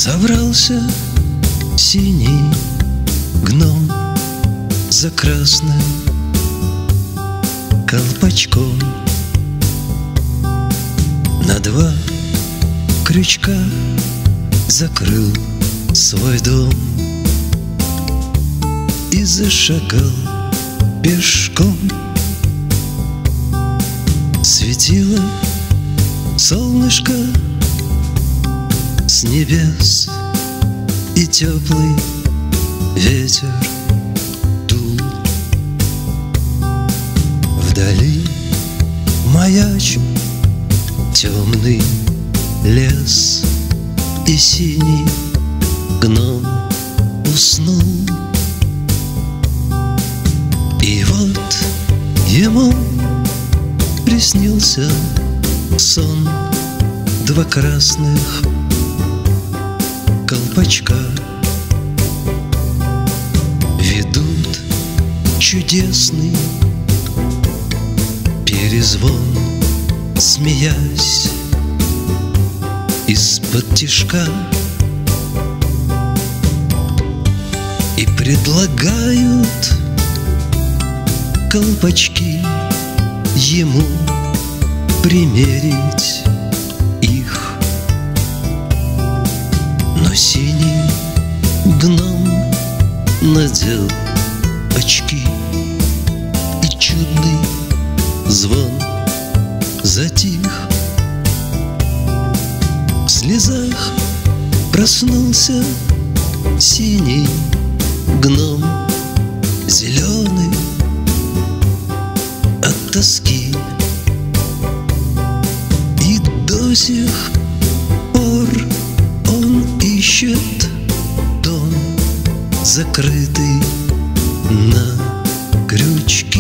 Собрался синий гном за красным колпачком. На два крючка закрыл свой дом и зашагал пешком. Светило солнышко с небес, и теплый ветер дул. Вдали маячил темный лес, и синий гном уснул. И вот ему приснился сон: два красных колпачка ведут чудесный перезвон, смеясь из-под тишка, и предлагают колпачки ему примерить их. Но синий гном надел очки, и чудный звон затих. В слезах проснулся синий гном, зеленый от тоски, и до сих пор он ищет дом, закрытый на крючке.